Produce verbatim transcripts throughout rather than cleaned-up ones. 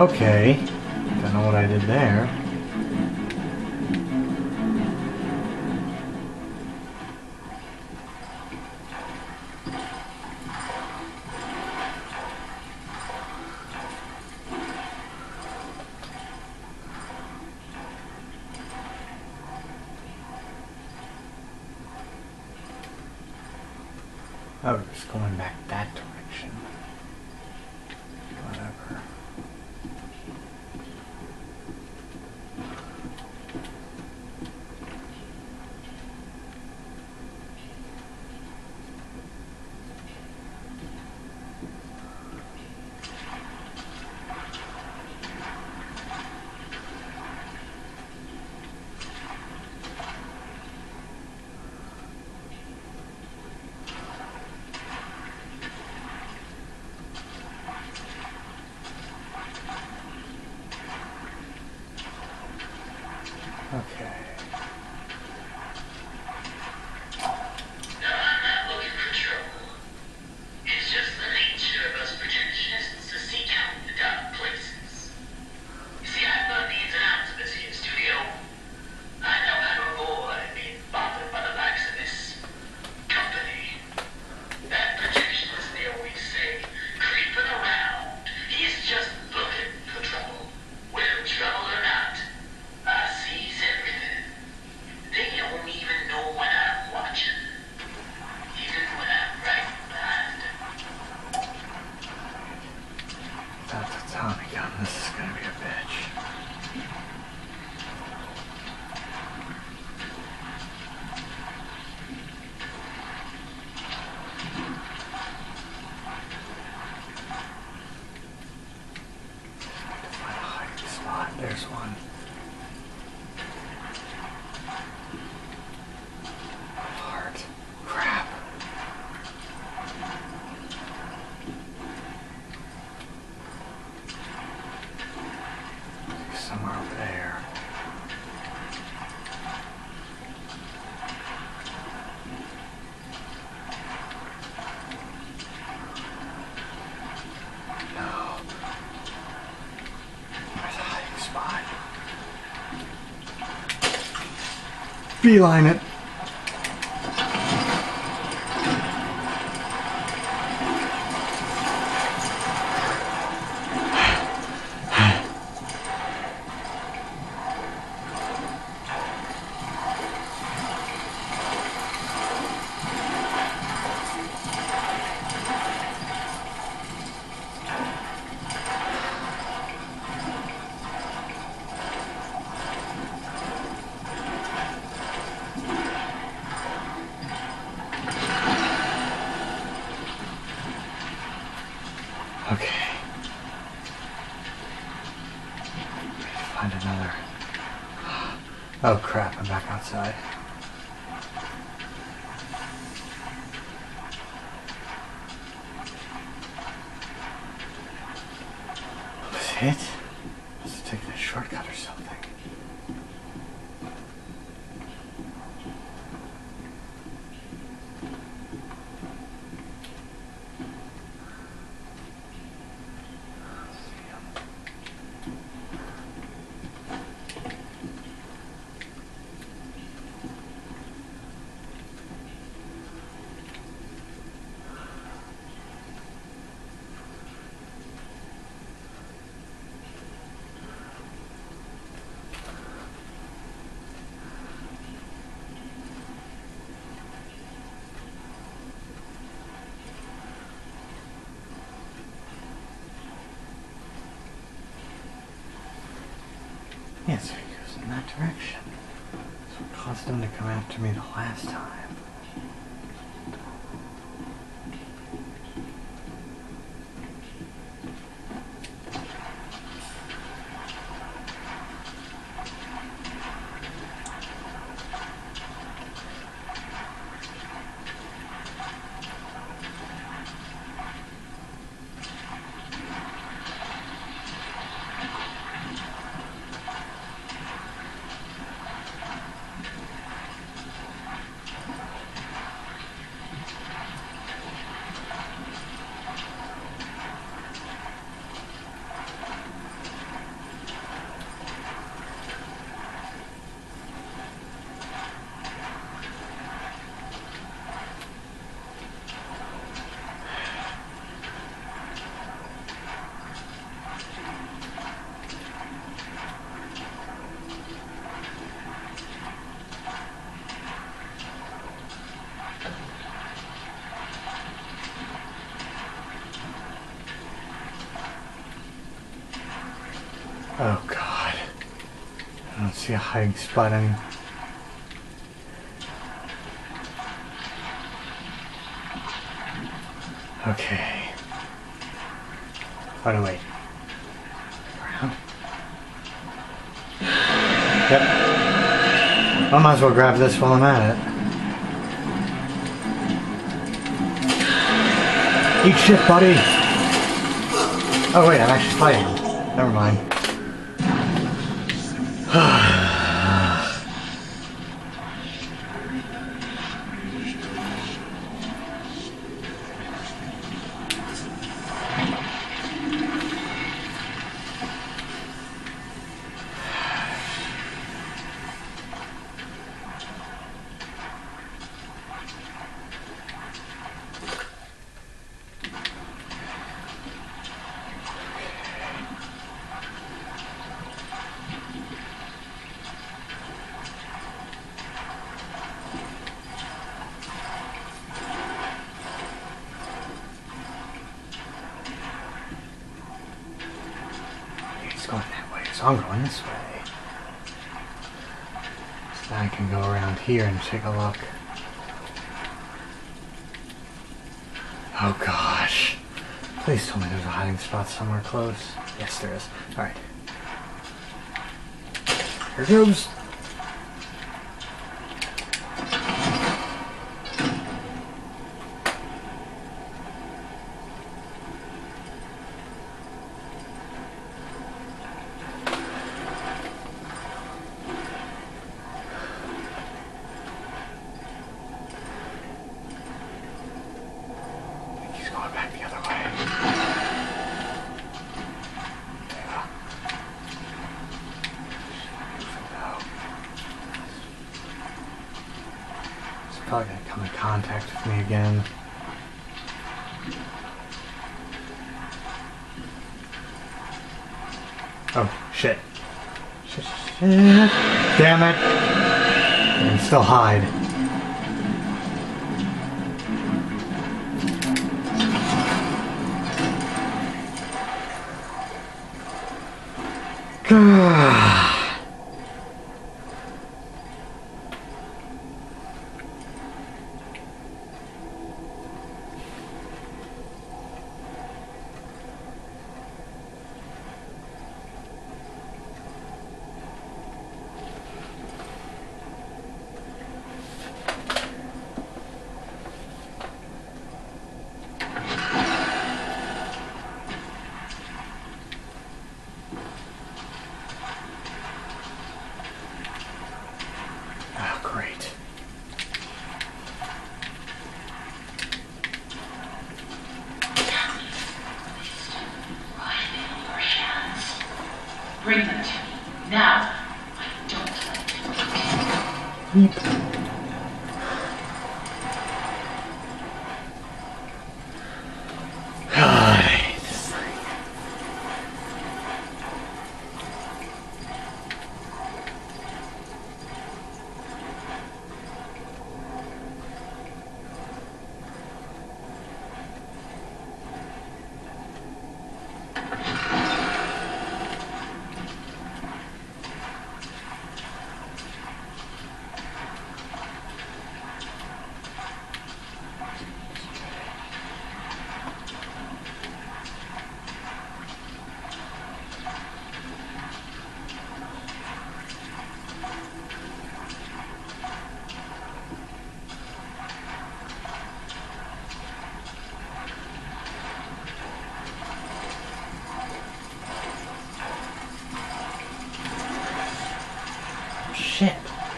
Okay. Don't know what I did there. Oh, it's going back that direction. Whatever. Okay. No, I'm not looking for trouble. It's just the nature of us projectionists to seek out the dark places. You see, I've learned the ins and outs of this here studio. I know how to avoid being bothered by the likes of this company. That projectionist, they always say, creeping around. He's just looking for trouble. Whether trouble or not, I sees everything. They don't even know when I'm watching. Even when I'm right behind them. That's a Tommy gun. This is gonna be a bitch. Need to find a hiding spot. There's one. Heart. Crap. Somewhere over there. No. There's a hiding spot. Beeline it. Okay. Find another. Oh crap, I'm back outside. Was it? Let's take this shortcut or something. Yeah, so he goes in that direction. That's what caused him to come after me the last time. see a hiding spot any. Okay. Oh no, wait. Around. Yep. I might as well grab this while I'm at it. Eat shit, buddy! Oh wait, I'm actually fighting him. Never mind. Going that way, so I'm going this way. So now I can go around here and take a look. Oh gosh. Please tell me there's a hiding spot somewhere close. Yes, there is. Alright. Here goes. Probably gonna come in contact with me again. Oh, shit. Shit, shit. Damn it! I can still hide. Gah. Bring them to me. Now. I don't like it. Shit.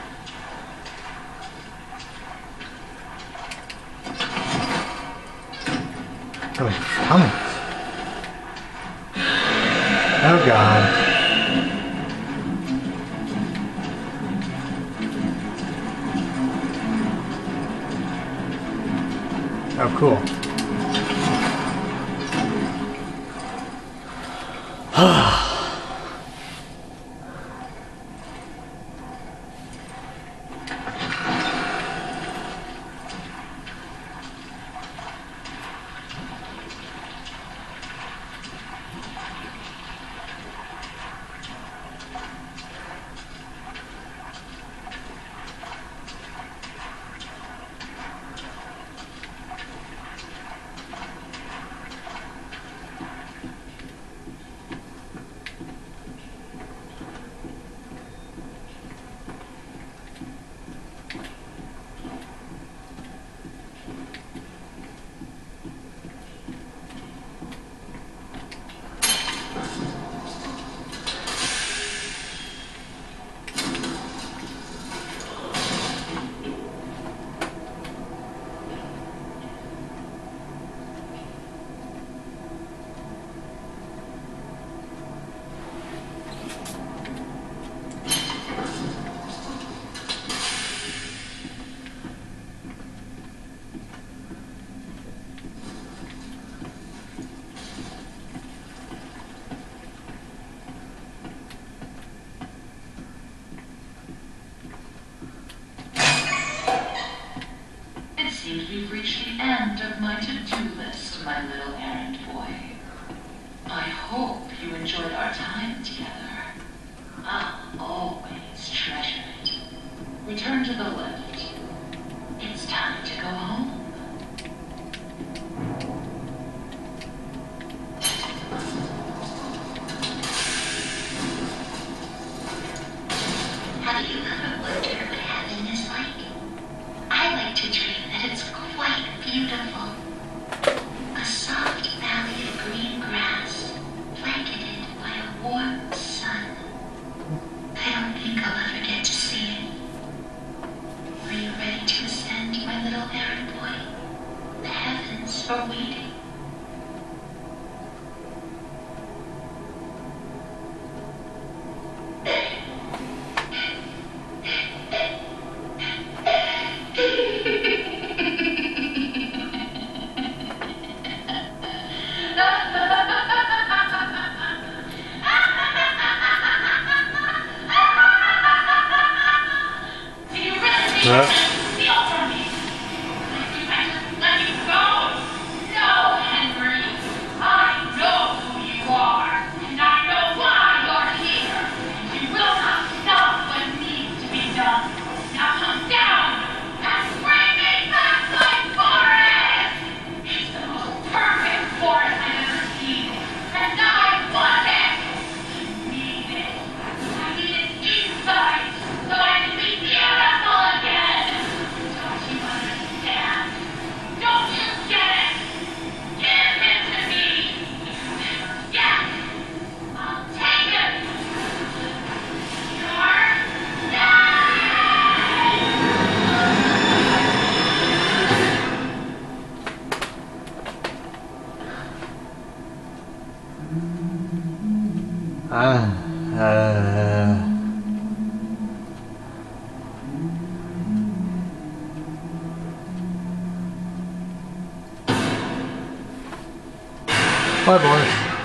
Oh, it's coming. Oh god. Oh, cool. seems we've reached the end of my to-do list, my little errand boy. I hope you enjoyed our time together. I'll always treasure it. Return to the lift. It's time to go home. Have you ever wondered what heaven is like? I like to dream that it's quite beautiful. A soft valley of green grass, blanketed by a warm sun. I don't think I'll ever get to see it. Are you ready to ascend, my little errand boy? The heavens are waiting. Huh? Ah, uh, bye, boys.